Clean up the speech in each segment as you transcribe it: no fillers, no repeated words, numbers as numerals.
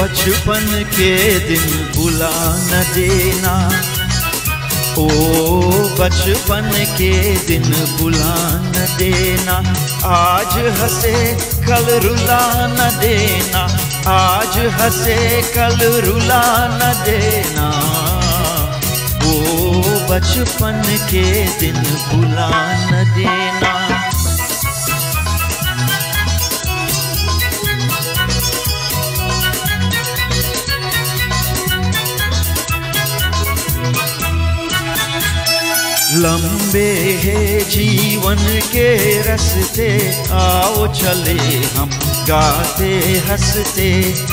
बचपन के दिन भुला न देना, ओ बचपन के दिन भुला न देना। आज हंसे कल रुला न देना, आज हंसे कल रुला न देना। ओ बचपन के दिन भुला न देना। लंबे हैं जीवन के रास्ते, आओ चले हम गाते हंसते।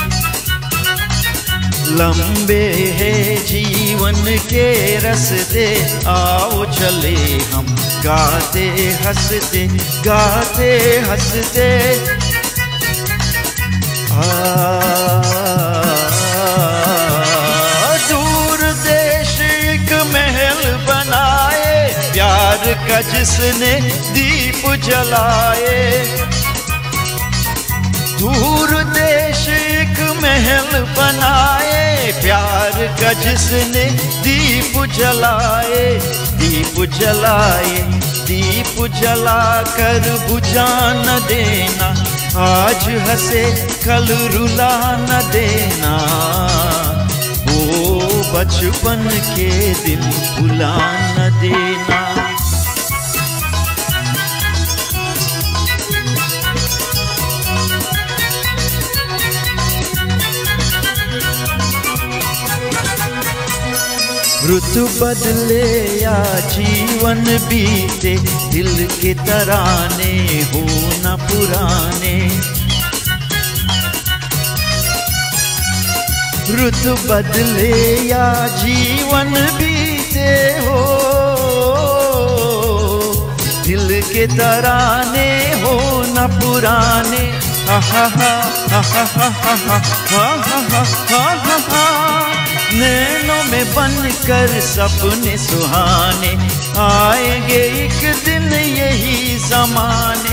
लंबे हैं जीवन के रास्ते, आओ चले हम गाते हंसते, गाते हंसते। दूर देश एक महल बनाए, प्यार का जिसने दीप जलाए। दूर देश एक महल बनाए, प्यार का जिसने दीप जलाए। दीप जलाए, दीप जलाकर बुझा न देना, आज हंसे कल रुला न देना। ओ बचपन के दिन भुला न देना। ऋतु बदले या जीवन बीते, दिल के तराने हो न पुराने। ऋतु बदले या जीवन बीते हो, दिल के तराने हो न पुराने। नैनों में बनकर सपने सुहाने, आएंगे एक दिन यही ज़माने।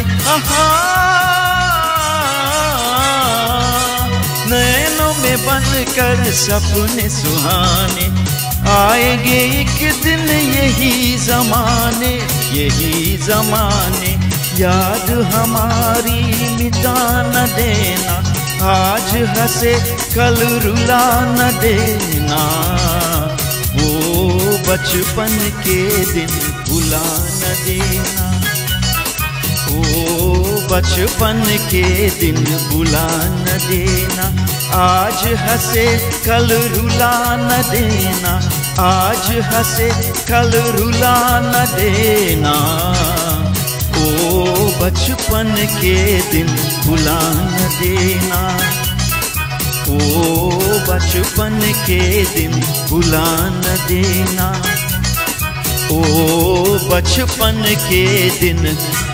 नैनों में बनकर सपने सुहाने, आएंगे एक दिन यही ज़माने, यही ज़माने। याद हमारी मिटा न देना, आज हंसे कल रुला न देना। वो बचपन के दिन भुला न देना, ओ बचपन के दिन भुला न देना। आज हंसे कल रुला न देना, आज हंसे कल रुला न देना। ओ बचपन के दिन भुला न देना, ओ बचपन के दिन भुला न देना। ओ बचपन के दिन